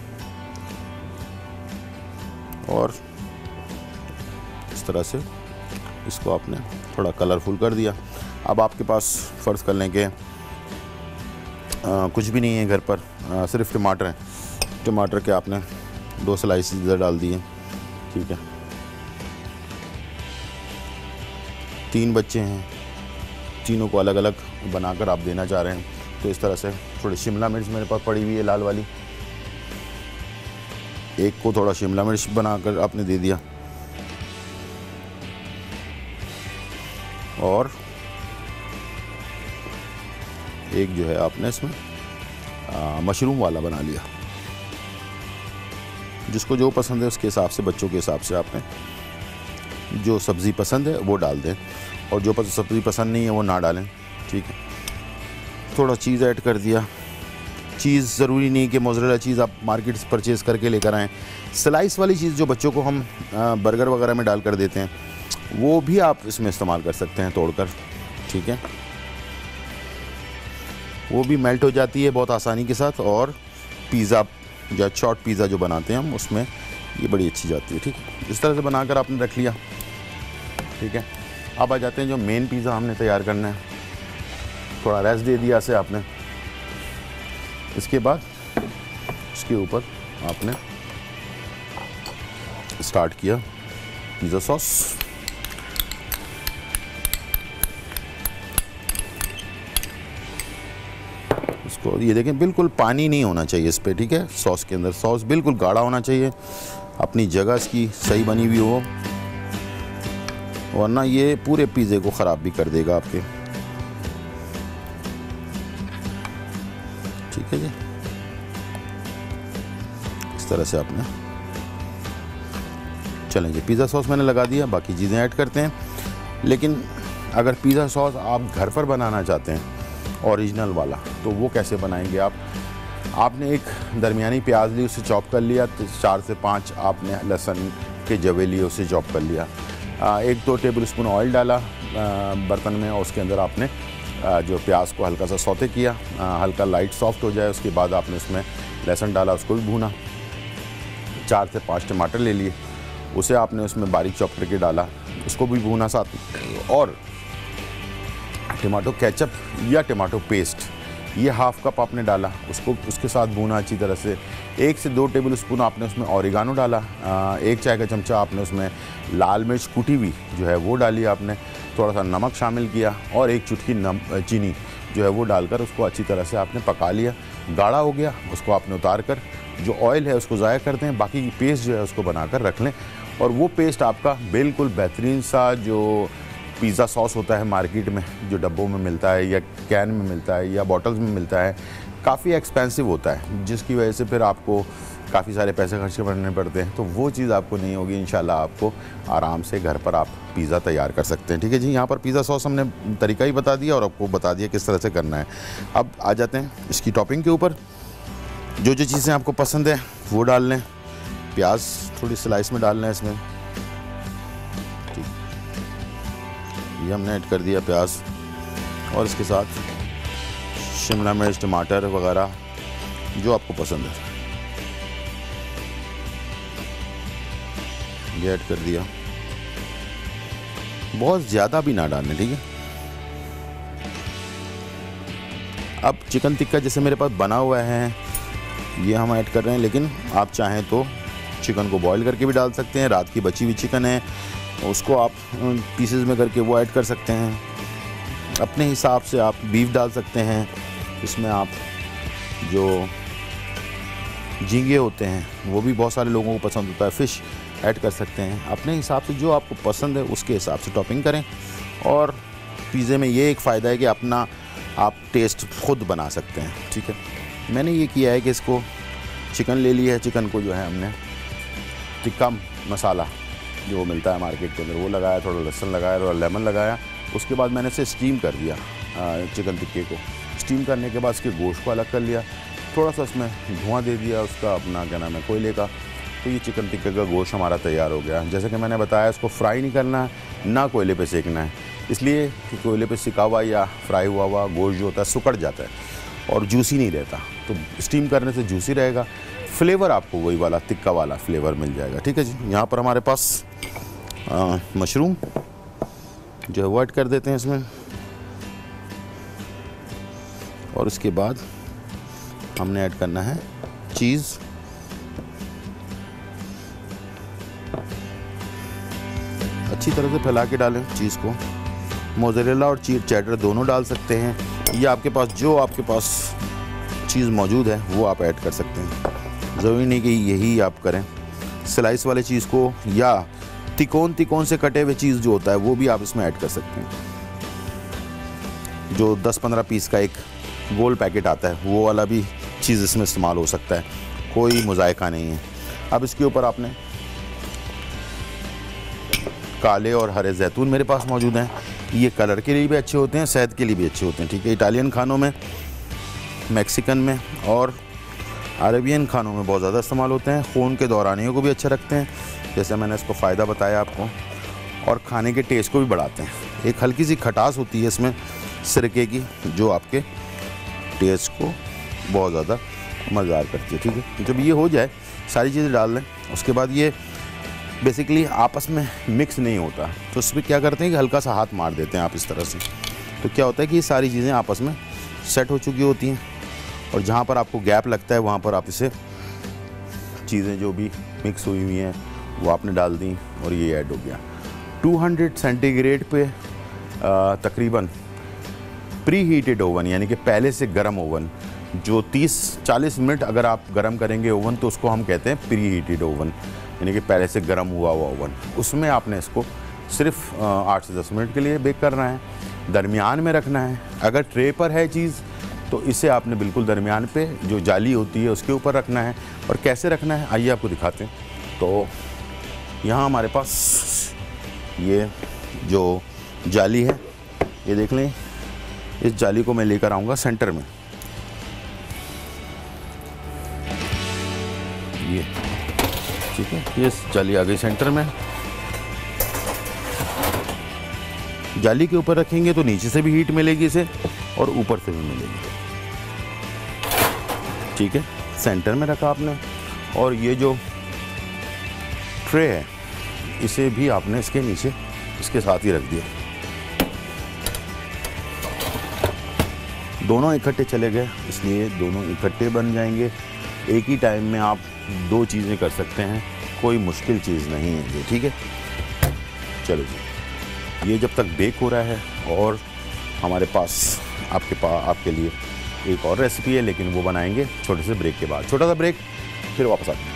और इस तरह से इसको आपने थोड़ा कलरफुल कर दिया। अब आपके पास फ़र्ज़ कर लें कि कुछ भी नहीं है घर पर, आ, सिर्फ टमाटर हैं। टमाटर के आपने दो स्लाइस इधर डाल दिए। ठीक है, तीन बच्चे हैं, तीनों को अलग अलग बनाकर आप देना चाह रहे हैं, तो इस तरह से थोड़ी शिमला मिर्च मेरे पास पड़ी हुई है लाल वाली, एक को थोड़ा शिमला मिर्च बनाकर आपने दे दिया। और एक जो है आपने इसमें आ, मशरूम वाला बना लिया। जिसको जो पसंद है उसके हिसाब से, बच्चों के हिसाब से आपने जो सब्ज़ी पसंद है वो डाल दें, और जो सब्ज़ी पसंद नहीं है वो ना डालें। ठीक है, थोड़ा चीज़ ऐड कर दिया। चीज़ ज़रूरी नहीं कि मोज़रेला चीज़ आप मार्केट से परचेज़ करके लेकर आएँ। स्लाइस वाली चीज़ जो बच्चों को हम आ, बर्गर वगैरह में डाल कर देते हैं, वो भी आप इसमें इस्तेमाल कर सकते हैं तोड़कर। ठीक है, वो भी मेल्ट हो जाती है बहुत आसानी के साथ, और पिज़्ज़ा या शॉर्ट पिज़्ज़ा जो बनाते हैं हम, उसमें ये बड़ी अच्छी जाती है। ठीक है, इस तरह से बनाकर आपने रख लिया। ठीक है, अब आ जाते हैं जो मेन पिज़्ज़ा हमने तैयार करना है। थोड़ा रेस्ट दे दिया से आपने। इसके बाद इसके ऊपर आपने स्टार्ट किया पिज़्ज़ा सॉस। इसको ये देखें, बिल्कुल पानी नहीं होना चाहिए इस पे। ठीक है, सॉस के अंदर सॉस बिल्कुल गाढ़ा होना चाहिए, अपनी जगह इसकी सही बनी हुई हो, वरना ये पूरे पिज़्ज़े को ख़राब भी कर देगा आपके। ठीक है जी, इस तरह से आपने, चलें जी, पिज़्ज़ा सॉस मैंने लगा दिया, बाकी चीज़ें ऐड करते हैं। लेकिन अगर पिज़्ज़ा सॉस आप घर पर बनाना चाहते हैं ओरिजिनल वाला, तो वो कैसे बनाएंगे आप? आपने एक दरमियानी प्याज ली, उसे चॉप कर लिया, तो चार से पाँच आपने लहसुन के जवे लिए, उसे चॉप कर लिया। आ, एक दो टेबल स्पून ऑयल डाला बर्तन में, और उसके अंदर आपने आ, जो प्याज को हल्का सा सौते किया, आ, हल्का लाइट सॉफ्ट हो जाए, उसके बाद आपने उसमें लहसुन डाला, उसको भी भूना। चार से पाँच टमाटर ले लिए, उसे आपने उसमें बारीक चॉप करके डाला, उसको भी भूना साथ। और टमाटो केचप या टमाटो पेस्ट, ये हाफ़ कप आपने डाला, उसको उसके साथ भूना अच्छी तरह से। एक से दो टेबल स्पून आपने उसमें ऑरिगानो डाला, एक चाय का चमचा आपने उसमें लाल मिर्च कुटी हुई जो है वो डाली आपने, थोड़ा सा नमक शामिल किया, और एक चुटकी नम चीनी जो है वो डालकर उसको अच्छी तरह से आपने पका लिया। गाढ़ा हो गया, उसको आपने उतार कर जो ऑयल है उसको ज़ाया करते हैं, बाकी की पेस्ट जो है उसको बनाकर रख लें। और वो पेस्ट आपका बिल्कुल बेहतरीन सा जो पिज़्ज़ा सॉस होता है मार्केट में, जो डब्बों में मिलता है या कैन में मिलता है या बॉटल्स में मिलता है, काफ़ी एक्सपेंसिव होता है, जिसकी वजह से फिर आपको काफ़ी सारे पैसे खर्च करने पड़ते हैं। तो वो चीज़ आपको नहीं होगी। इंशाल्लाह आपको आराम से घर पर आप पिज़्ज़ा तैयार कर सकते हैं। ठीक है जी, यहाँ पर पिज़्ज़ा सॉस हमने तरीका ही बता दिया और आपको बता दिया किस तरह से करना है। अब आ जाते हैं इसकी टॉपिंग के ऊपर। जो जो चीज़ें आपको पसंद है वो डाल लें। प्याज थोड़ी स्लाइस में डाल लें इसमें। ठीक, ये हमने ऐड कर दिया प्याज, और इसके साथ शिमला मिर्च, टमाटर वगैरह जो आपको पसंद है ये ऐड कर दिया। बहुत ज़्यादा भी ना डालने, ठीक है। अब चिकन टिक्का जैसे मेरे पास बना हुआ है ये हम ऐड कर रहे हैं, लेकिन आप चाहें तो चिकन को बॉईल करके भी डाल सकते हैं। रात की बची हुई चिकन है उसको आप पीसेस में करके वो ऐड कर सकते हैं। अपने हिसाब से आप बीफ डाल सकते हैं। इसमें आप जो झींगे होते हैं वो भी बहुत सारे लोगों को पसंद होता है, फ़िश ऐड कर सकते हैं। अपने हिसाब से जो आपको पसंद है उसके हिसाब से टॉपिंग करें। और पिज़्ज़े में ये एक फ़ायदा है कि अपना आप टेस्ट खुद बना सकते हैं। ठीक है, मैंने ये किया है कि इसको चिकन ले लिया है, चिकन को जो है हमने टिक्का मसाला जो मिलता है मार्केट के अंदर वो लगाया, थोड़ा लहसुन लगाया, थोड़ा लेमन लगाया। उसके बाद मैंने इसे स्टीम कर दिया, चिकन टिक्के को स्टीम करने के बाद इसके गोश्त को अलग कर लिया, थोड़ा सा उसमें धुआं दे दिया उसका अपना क्या नाम है कोयले का। तो ये चिकन टिक्के का गोश्त हमारा तैयार हो गया। जैसे कि मैंने बताया इसको फ्राई नहीं करना है, ना कोयले पे सेकना है, इसलिए कि कोयले पे सिका हुआ या फ्राई हुआ हुआ गोश्त जो होता है सुकड़ जाता है और जूसी नहीं रहता। तो स्टीम करने से जूसी रहेगा, फ्लेवर आपको वही वाला तिक्का वाला फ्लेवर मिल जाएगा। ठीक है जी, यहाँ पर हमारे पास आ, मशरूम जो है वो ऐड कर देते हैं इसमें, और उसके बाद हमने ऐड करना है चीज़। अच्छी तरह से फैला के डालें चीज़ को। मोज़रेला और चीज़ चेडर दोनों डाल सकते हैं, या आपके पास जो आपके पास चीज़ मौजूद है वो आप ऐड कर सकते हैं। ज़रूरी नहीं कि यही आप करें। स्लाइस वाले चीज़ को या तिकोन तिकोन से कटे हुए चीज़ जो होता है वो भी आप इसमें ऐड कर सकते हैं। जो दस पंद्रह पीस का एक गोल पैकेट आता है वो वाला भी चीज़ इसमें इस्तेमाल हो सकता है, कोई मुज़ायका नहीं है। अब इसके ऊपर आपने काले और हरे जैतून मेरे पास मौजूद हैं। ये कलर के लिए भी अच्छे होते हैं, सेहत के लिए भी अच्छे होते हैं। ठीक है, इटालियन खानों में, मैक्सिकन में और अरेबियन खानों में बहुत ज़्यादा इस्तेमाल होते हैं। खून के दौरानियों को भी अच्छा रखते हैं, जैसे मैंने इसको फ़ायदा बताया आपको, और खाने के टेस्ट को भी बढ़ाते हैं। एक हल्की सी खटास होती है इसमें सिरके की जो आपके टेस्ट को बहुत ज़्यादा मज़ेदार करती है। ठीक है, जब ये हो जाए सारी चीज़ें डाल लें, उसके बाद ये बेसिकली आपस में मिक्स नहीं होता, तो उसमें क्या करते हैं कि हल्का सा हाथ मार देते हैं आप इस तरह से। तो क्या होता है कि ये सारी चीज़ें आपस में सेट हो चुकी होती हैं, और जहाँ पर आपको गैप लगता है वहाँ पर आप इसे चीज़ें जो भी मिक्स हुई हुई हैं वो आपने डाल दी और ये ऐड हो गया। दो सौ सेंटीग्रेड पे तकरीबन प्री हीटेड ओवन, यानी कि पहले से गर्म ओवन, जो तीस चालीस मिनट अगर आप गर्म करेंगे ओवन तो उसको हम कहते हैं प्री हीटेड ओवन, यानी कि पहले से गर्म हुआ हुआ ओवन। उसमें आपने इसको सिर्फ आठ से दस मिनट के लिए बेक करना है, दरमियान में रखना है। अगर ट्रे पर है चीज़ तो इसे आपने बिल्कुल दरमियान पे जो जाली होती है उसके ऊपर रखना है। और कैसे रखना है आइए आपको दिखाते हैं। तो यहाँ हमारे पास ये जो जाली है ये देख लें, इस जाली को मैं लेकर आऊँगा सेंटर में। ये ठीक है, ये जाली आ गई सेंटर में। जाली के ऊपर रखेंगे तो नीचे से भी हीट मिलेगी इसे और ऊपर से भी मिलेगी। ठीक है, सेंटर में रखा आपने, और ये जो ट्रे है इसे भी आपने इसके नीचे इसके साथ ही रख दिया। दोनों इकट्ठे चले गए, इसलिए दोनों इकट्ठे बन जाएंगे। एक ही टाइम में आप दो चीज़ें कर सकते हैं, कोई मुश्किल चीज़ नहीं है ये। ठीक है, चलो जी, ये जब तक बेक हो रहा है और हमारे पास आपके पास आपके लिए एक और रेसिपी है, लेकिन वो बनाएंगे छोटे से ब्रेक के बाद। छोटा सा ब्रेक, फिर वापस आते हैं।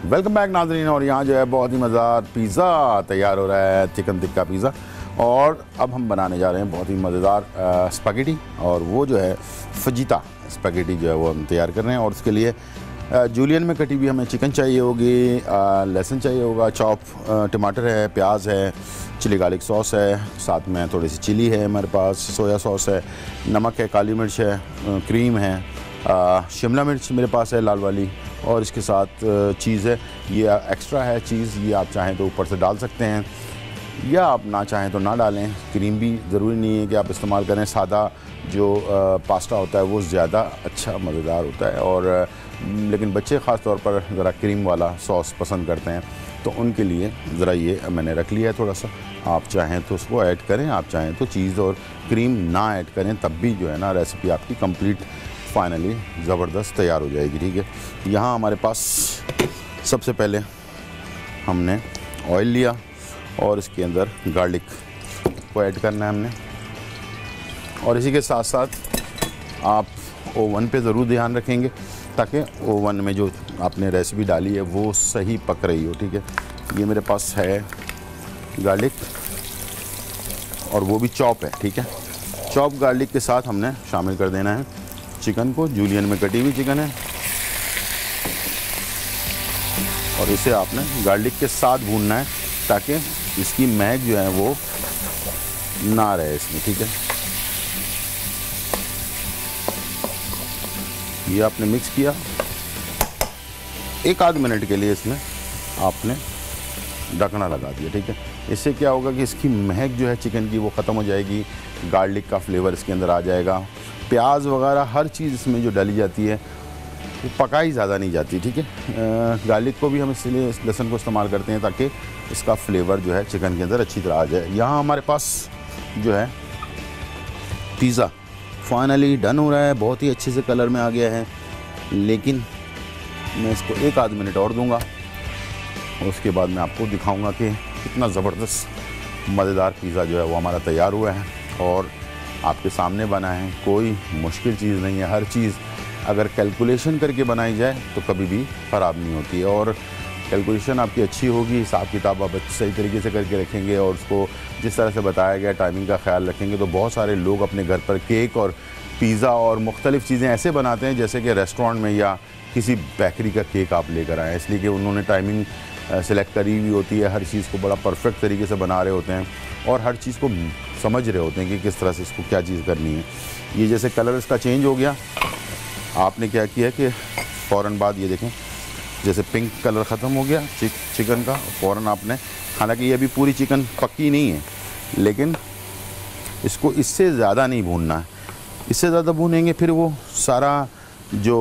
वेलकम बैक नाज़रीन। और यहाँ जो है बहुत ही मज़ेदार पिज़्ज़ा तैयार हो रहा है, चिकन टिक्का पिज़्ज़ा। और अब हम बनाने जा रहे हैं बहुत ही मज़ेदार स्पैगेटी, और वो जो है फजीता स्पैगेटी जो है वो हम तैयार कर रहे हैं। और उसके लिए जूलियन में कटी हुई हमें चिकन चाहिए होगी, लहसुन चाहिए होगा, चॉप टमाटर है, प्याज है, चिली गार्लिक सॉस है, साथ में थोड़ी सी चिली है हमारे पास, सोया सॉस है, नमक है, काली मिर्च है, क्रीम है, शिमला मिर्च मेरे पास है लाल वाली, और इसके साथ चीज़ है। ये एक्स्ट्रा है चीज़, ये आप चाहें तो ऊपर से डाल सकते हैं या आप ना चाहें तो ना डालें। क्रीम भी ज़रूरी नहीं है कि आप इस्तेमाल करें, सादा जो पास्ता होता है वो ज़्यादा अच्छा मज़ेदार होता है। और लेकिन बच्चे ख़ास तौर पर ज़रा क्रीम वाला सॉस पसंद करते हैं, तो उनके लिए ज़रा ये मैंने रख लिया है थोड़ा सा। आप चाहें तो उसको ऐड करें, आप चाहें तो चीज़ और क्रीम ना ऐड करें, तब भी जो है ना रेसिपी आपकी कंप्लीट फाइनली ज़बरदस्त तैयार हो जाएगी। ठीक है, यहाँ हमारे पास सबसे पहले हमने ऑयल लिया और इसके अंदर गार्लिक को ऐड करना है हमने। और इसी के साथ साथ आप ओवन पे ज़रूर ध्यान रखेंगे ताकि ओवन में जो आपने रेसिपी डाली है वो सही पक रही हो। ठीक है, ये मेरे पास है गार्लिक और वो भी चॉप है। ठीक है, चॉप गार्लिक के साथ हमने शामिल कर देना है चिकन को। जूलियन में कटी हुई चिकन है और इसे आपने गार्लिक के साथ भूनना है ताकि इसकी महक जो है वो ना रहे इसमें। ठीक है, ये आपने मिक्स किया, एक आध मिनट के लिए इसमें आपने ढकना लगा दिया। ठीक है, इससे क्या होगा कि इसकी महक जो है चिकन की वो ख़त्म हो जाएगी, गार्लिक का फ्लेवर इसके अंदर आ जाएगा। प्याज वगैरह हर चीज़ इसमें जो डाली जाती है वो पकाई ज़्यादा नहीं जाती। ठीक है, गार्लिक को भी हम इसलिए इस लहसुन को इस्तेमाल करते हैं ताकि इसका फ्लेवर जो है चिकन के अंदर अच्छी तरह आ जाए। यहाँ हमारे पास जो है पिज़्ज़ा फाइनली डन हो रहा है, बहुत ही अच्छे से कलर में आ गया है, लेकिन मैं इसको एक आध मिनट और दूंगा और उसके बाद मैं आपको दिखाऊंगा कि कितना ज़बरदस्त मज़ेदार पिज़्ज़ा जो है वो हमारा तैयार हुआ है और आपके सामने बना है। कोई मुश्किल चीज़ नहीं है, हर चीज़ अगर कैलकुलेशन करके बनाई जाए तो कभी भी ख़राब नहीं होती है। और कैलकुलेशन आपकी अच्छी होगी, हिसाब किताब आप सही तरीके से करके रखेंगे और उसको जिस तरह से बताया गया टाइमिंग का ख्याल रखेंगे, तो बहुत सारे लोग अपने घर पर केक और पिज़्ज़ा और मुख्तलिफ़ चीज़ें ऐसे बनाते हैं जैसे कि रेस्टोरेंट में या किसी बेकरी का केक आप लेकर आएँ, इसलिए कि उन्होंने टाइमिंग सेलेक्ट करी हुई होती है, हर चीज़ को बड़ा परफेक्ट तरीके से बना रहे होते हैं और हर चीज़ को समझ रहे होते हैं कि किस तरह से इसको क्या चीज़ करनी है। ये जैसे कलर इसका चेंज हो गया, आपने क्या किया कि फ़ौरन बाद ये देखें जैसे पिंक कलर ख़त्म हो गया चिक, चिकन का, फ़ौरन आपने, हालांकि ये अभी पूरी चिकन पक्की नहीं है, लेकिन इसको इससे ज़्यादा नहीं भूनना है। इससे ज़्यादा भूनेंगे फिर वो सारा जो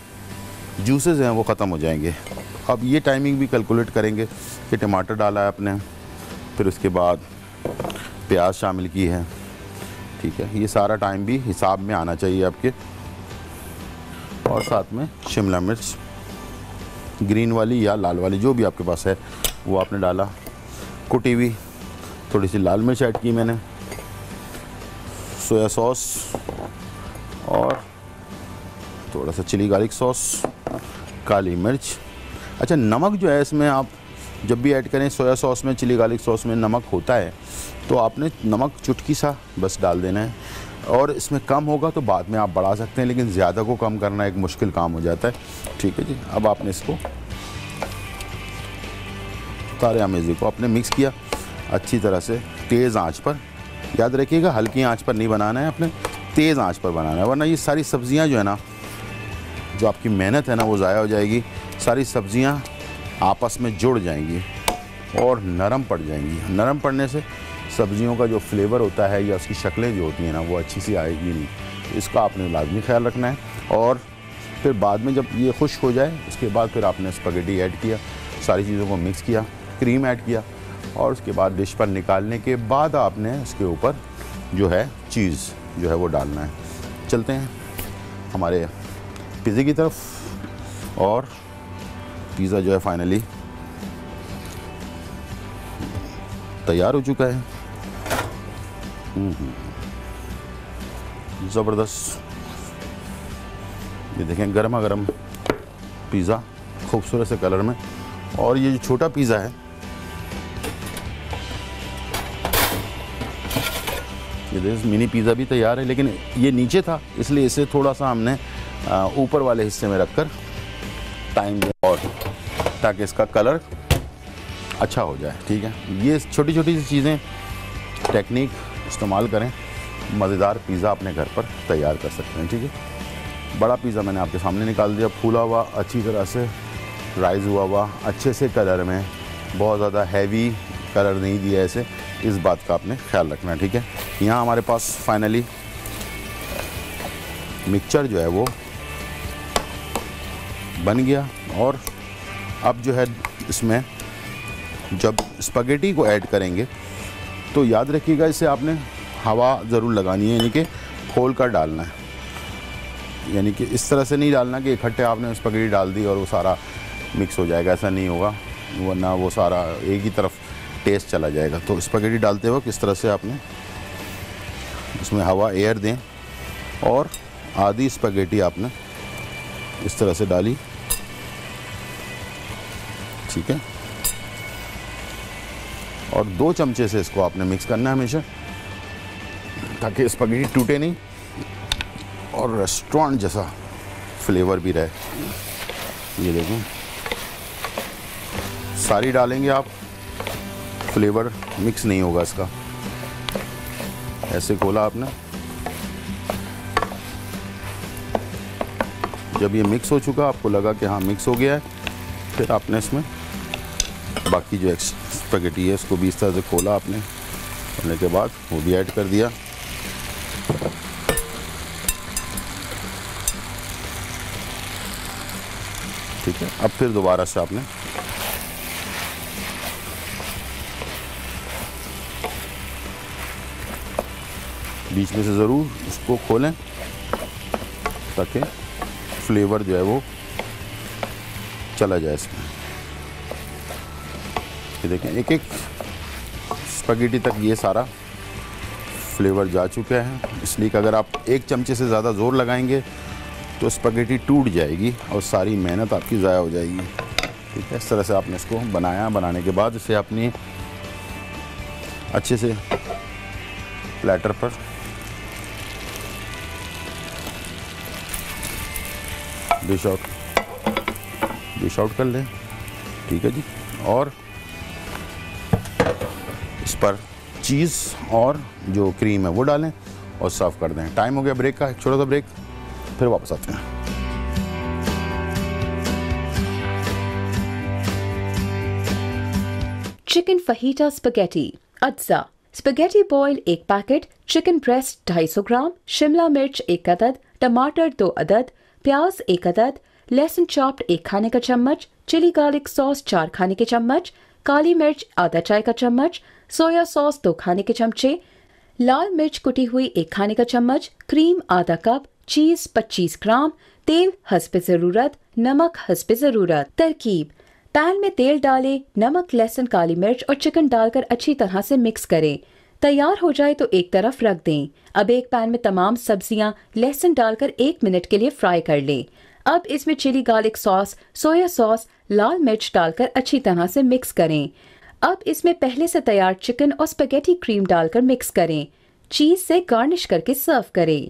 जूसेस हैं वो ख़त्म हो जाएंगे। अब ये टाइमिंग भी कैलकुलेट करेंगे कि टमाटर डाला है आपने, फिर उसके बाद प्याज शामिल की है। ठीक है, ये सारा टाइम भी हिसाब में आना चाहिए आपके। और साथ में शिमला मिर्च ग्रीन वाली या लाल वाली जो भी आपके पास है वो आपने डाला, कुटी हुई थोड़ी सी लाल मिर्च ऐड की मैंने, सोया सॉस और थोड़ा सा चिली गार्लिक सॉस, काली मिर्च। अच्छा, नमक जो है इसमें आप जब भी ऐड करें, सोया सॉस में, चिली गार्लिक सॉस में नमक होता है, तो आपने नमक चुटकी सा बस डाल देना है और इसमें कम होगा तो बाद में आप बढ़ा सकते हैं, लेकिन ज़्यादा को कम करना एक मुश्किल काम हो जाता है। ठीक है जी, अब आपने इसको सारे अमेज़ी को आपने मिक्स किया अच्छी तरह से तेज़ आंच पर। याद रखिएगा हल्की आंच पर नहीं बनाना है, आपने तेज़ आंच पर बनाना है, वरना ये सारी सब्ज़ियां जो है ना, जो आपकी मेहनत है ना वो ज़ाया हो जाएगी। सारी सब्ज़ियां आपस में जुड़ जाएंगी और नरम पड़ जाएंगी। नरम पड़ने से सब्जियों का जो फ्लेवर होता है या उसकी शक्लें जो होती हैं ना वो अच्छी सी आएगी नहीं, इसका आपने लाजमी ख्याल रखना है। और फिर बाद में जब ये खुश्क हो जाए उसके बाद फिर आपने स्पैगेटी ऐड किया, सारी चीज़ों को मिक्स किया, क्रीम ऐड किया और उसके बाद डिश पर निकालने के बाद आपने उसके ऊपर जो है चीज़ जो है वो डालना है। चलते हैं हमारे पिज़्ज़े की तरफ और पिज़्ज़ा जो है फाइनली तैयार हो चुका है। ज़बरदस्त, ये देखें गर्मा गर्म पिज़्ज़ा खूबसूरत से कलर में और ये जो छोटा पिज़्ज़ा है, ये देखिए मिनी पिज़्ज़ा भी तैयार है, लेकिन ये नीचे था इसलिए इसे थोड़ा सा हमने ऊपर वाले हिस्से में रखकर टाइम दिया, और ताकि इसका कलर अच्छा हो जाए। ठीक है, ये छोटी छोटी सी चीज़ें, टेक्निक इस्तेमाल करें, मज़ेदार पिज़्ज़ा अपने घर पर तैयार कर सकते हैं। ठीक है, बड़ा पिज़्ज़ा मैंने आपके सामने निकाल दिया, फूला हुआ, अच्छी तरह से राइज़ हुआ हुआ, अच्छे से कलर में, बहुत ज़्यादा हैवी कलर नहीं दिया ऐसे, इस बात का आपने ख्याल रखना है। ठीक है, यहाँ हमारे पास फाइनली मिक्सचर जो है वो बन गया, और अब जो है इसमें जब स्पैगेटी को ऐड करेंगे तो याद रखिएगा इसे आपने हवा ज़रूर लगानी है, यानी कि खोल कर डालना है, यानी कि इस तरह से नहीं डालना कि इकट्ठे आपने स्पैगेटी डाल दी और वो सारा मिक्स हो जाएगा, ऐसा नहीं होगा, वरना वो सारा एक ही तरफ टेस्ट चला जाएगा। तो स्पैगेटी डालते वक्त किस तरह से आपने इसमें हवा एयर दें, और आधी स्पैगेटी आपने इस तरह से डाली। ठीक है, और दो चमचे से इसको आपने मिक्स करना है हमेशा, ताकि स्पैगेटी टूटे नहीं और रेस्टोरेंट जैसा फ्लेवर भी रहे। ये देखें, सारी डालेंगे आप, फ्लेवर मिक्स नहीं होगा इसका। ऐसे खोला आपने, जब ये मिक्स हो चुका, आपको लगा कि हाँ मिक्स हो गया है, फिर आपने इसमें बाकी जो स्पैगेटी है इसको भी इस तरह से खोला आपने, खोलने के बाद वो भी ऐड कर दिया। ठीक है, अब फिर दोबारा से आपने बीच में से ज़रूर उसको खोलें, ताकि फ्लेवर जो है वो चला जाए इसमें। ये देखें, एक एक स्पैगेटी तक ये सारा फ्लेवर जा चुका है, इसलिए कि अगर आप एक चमचे से ज़्यादा ज़ोर लगाएंगे तो स्पैगेटी टूट जाएगी और सारी मेहनत आपकी ज़ाया हो जाएगी। ठीक है, इस तरह से आपने इसको बनाया। बनाने के बाद इसे अपनी अच्छे से प्लेटर पर डिश आउट डिश आउट कर लें। ठीक है जी, और इस पर चीज़ और जो क्रीम है वो डालें और सर्व कर दें। टाइम हो गया ब्रेक का, एक छोटा सा ब्रेक, फिर वापस आते हैं। चिकन फहीटा स्पगेटी अज्जा। स्पगेटी बॉयल एक पैकेट, चिकन ब्रेस्ट ढाई सौ ग्राम, शिमला मिर्च एक अदद, टमाटर दो अदद, प्याज एक अदद, लहसुन चॉप्ड एक खाने का चम्मच, चिली गार्लिक सॉस चार खाने के चम्मच, काली मिर्च आधा चाय का चम्मच, सोया सॉस दो खाने के चमचे, लाल मिर्च कुटी हुई एक खाने का चम्मच, क्रीम आधा कप, चीज पच्चीस ग्राम, तेल हस्बे ज़रूरत, नमक हस्बे ज़रूरत। तरकीब: पैन में तेल डालें, नमक, लहसुन, काली मिर्च और चिकन डालकर अच्छी तरह से मिक्स करें। तैयार हो जाए तो एक तरफ रख दें। अब एक पैन में तमाम सब्जियां, लहसुन डालकर एक मिनट के लिए फ्राई कर लें। अब इसमें chilli garlic sauce, soya sauce, लाल मिर्च डालकर अच्छी तरह से मिक्स करें। अब इसमें पहले से तैयार चिकन और स्पैगेटी क्रीम डालकर मिक्स करें। चीज से गार्निश करके सर्व करें।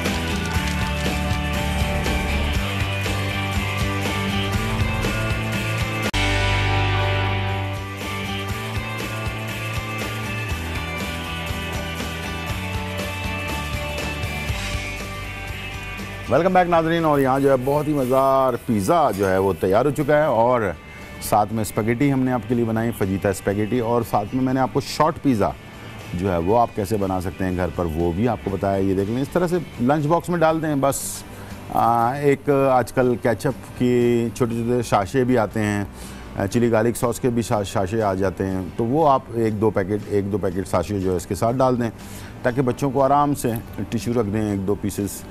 वेलकम बैक नाजरीन। और यहाँ जो है बहुत ही मज़ेदार पिज़्ज़ा जो है वो तैयार हो चुका है, और साथ में स्पैगेटी हमने आपके लिए बनाई, फजीता स्पैगेटी, और साथ में मैंने आपको शॉर्ट पिज़्ज़ा जो है वो आप कैसे बना सकते हैं घर पर वो भी आपको बताया। ये देख लें, इस तरह से लंच बॉक्स में डाल दें बस। आ, एक आजकल केचप की छोटे छोटे शाशे भी आते हैं, चिली गार्लिक सॉस के भी शा, शाशे आ जाते हैं, तो वो आप एक दो पैकेट एक दो पैकेट शाशे जो है इसके साथ डाल दें, ताकि बच्चों को आराम से टिश्यू रख दें, एक दो पीसेस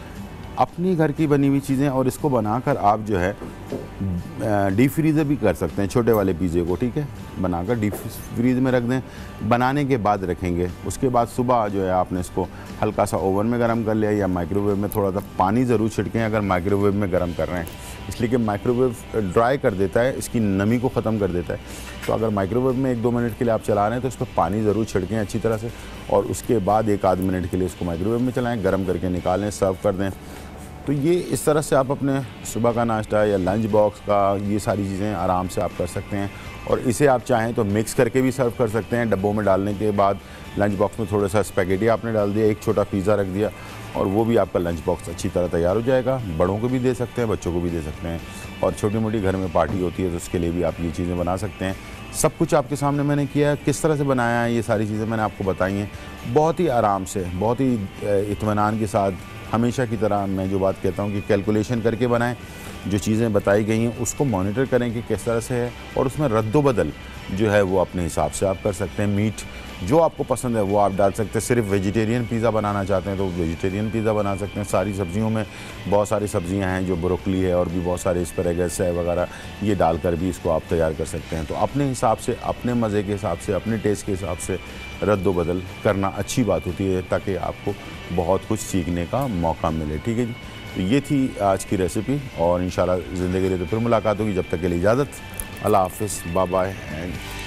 अपनी घर की बनी हुई चीज़ें, और इसको बनाकर आप जो है डीप फ्रीज़र भी कर सकते हैं छोटे वाले पिज़्ज़े को, ठीक है, बनाकर डीप फ्रीज में रख दें। बनाने के बाद रखेंगे, उसके बाद सुबह जो है आपने इसको हल्का सा ओवन में गर्म कर लिया या माइक्रोवेव में, थोड़ा सा पानी ज़रूर छिड़कें अगर माइक्रोवेव में गर्म कर रहे हैं, इसलिए कि माइक्रोवेव ड्राई कर देता है, इसकी नमी को ख़त्म कर देता है। तो अगर माइक्रोवेव में एक दो मिनट के लिए आप चला रहे हैं तो उस पर पानी ज़रूर छिड़कें अच्छी तरह से, और उसके बाद एक आध मिनट के लिए इसको माइक्रोवेव में चलाएँ, गर्म करके निकालें, सर्व कर दें। तो ये इस तरह से आप अपने सुबह का नाश्ता या लंच बॉक्स का ये सारी चीज़ें आराम से आप कर सकते हैं। और इसे आप चाहें तो मिक्स करके भी सर्व कर सकते हैं। डब्बों में डालने के बाद लंच बॉक्स में थोड़ा सा स्पैगेटी आपने डाल दिया, एक छोटा पिज़्ज़ा रख दिया, और वो भी आपका लंच बॉक्स अच्छी तरह तैयार हो जाएगा। बड़ों को भी दे सकते हैं, बच्चों को भी दे सकते हैं, और छोटी मोटी घर में पार्टी होती है तो उसके लिए भी आप ये चीज़ें बना सकते हैं। सब कुछ आपके सामने मैंने किया है, किस तरह से बनाया है ये सारी चीज़ें मैंने आपको बताई हैं, बहुत ही आराम से, बहुत ही इत्मीनान के साथ। हमेशा की तरह मैं जो बात कहता हूँ कि कैलकुलेशन करके बनाएं, जो चीज़ें बताई गई हैं उसको मॉनिटर करें कि किस तरह से है, और उसमें रद्दोबदल जो है वो अपने हिसाब से आप कर सकते हैं। मीट जो आपको पसंद है वो आप डाल सकते हैं। सिर्फ वेजिटेरियन पिज़्ज़ा बनाना चाहते हैं तो वेजिटेरियन पिज़्ज़ा बना सकते हैं। सारी सब्जियों में बहुत सारी सब्जियां हैं, जो ब्रोकली है और भी बहुत सारे एस्पैरागस है वगैरह, ये डालकर भी इसको आप तैयार कर सकते हैं। तो अपने हिसाब से, अपने मज़े के हिसाब से, अपने टेस्ट के हिसाब से रद्दोबदल करना अच्छी बात होती है, ताकि आपको बहुत कुछ सीखने का मौका मिले। ठीक है जी, तो ये थी आज की रेसिपी, और इंशाल्लाह ज़िंदगी रहे तो फिर मुलाकात होगी। जब तक के लिए इजाज़त, अल्लाह हाफ़िज़, बाय बाय एंड